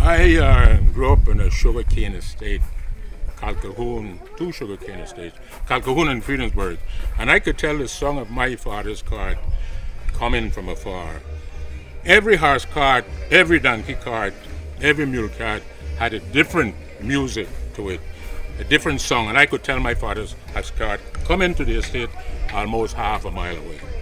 I grew up in a sugarcane estate, Calcahoon, two sugarcane estates, Calcahoon and Friedensburg, and I could tell the song of my father's cart coming from afar. Every horse cart, every donkey cart, every mule cart had a different music to it, a different song, and I could tell my father's cart coming to the estate almost half a mile away.